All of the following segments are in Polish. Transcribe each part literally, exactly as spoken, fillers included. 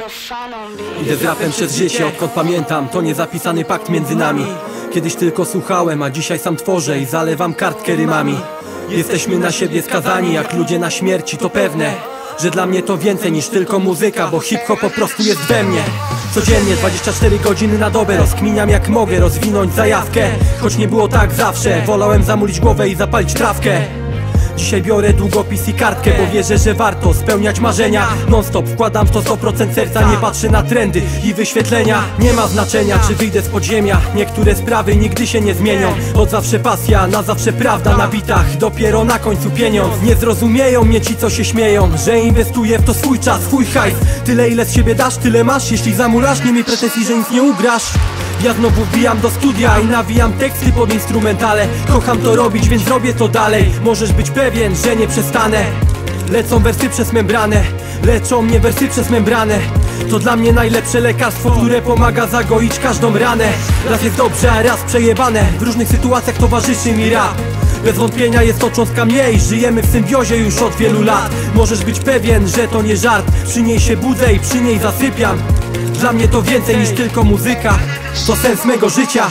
Idę z rapem przez życie, odkąd pamiętam. To niezapisany pakt między nami. Kiedyś tylko słuchałem, a dzisiaj sam tworzę i zalewam kartkę rymami. Jesteśmy na siebie skazani jak ludzie na śmierci, to pewne, że dla mnie to więcej niż tylko muzyka, bo hip-hop po prostu jest we mnie. Codziennie dwadzieścia cztery godziny na dobę rozkminiam, jak mogę rozwinąć zajawkę. Choć nie było tak zawsze, wolałem zamulić głowę i zapalić trawkę. Dzisiaj biorę długopis i kartkę, bo wierzę, że warto spełniać marzenia. Non stop wkładam w to sto procent serca, nie patrzę na trendy i wyświetlenia. Nie ma znaczenia, czy wyjdę z podziemia, niektóre sprawy nigdy się nie zmienią. Od zawsze pasja, na zawsze prawda na bitach, dopiero na końcu pieniądz. Nie zrozumieją mnie ci, co się śmieją, że inwestuję w to swój czas, swój hajs. Tyle ile z siebie dasz, tyle masz. Jeśli zamulasz, nie miej pretensji, że nic nie ugrasz. Ja znowu wbijam do studia i nawijam teksty pod instrumentale. Kocham to robić, więc robię to dalej. Możesz być pewien, że nie przestanę. Lecą wersy przez membranę, leczą mnie wersy przez membranę. To dla mnie najlepsze lekarstwo, które pomaga zagoić każdą ranę. Raz jest dobrze, a raz przejebane. W różnych sytuacjach towarzyszy mi rap. Bez wątpienia jest to cząstka mnie i żyjemy w symbiozie już od wielu lat. Możesz być pewien, że to nie żart. Przy niej się budzę i przy niej zasypiam. Dla mnie to więcej niż tylko muzyka, to sens mego życia.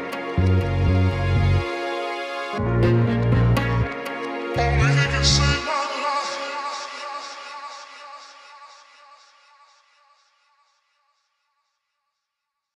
Only he can say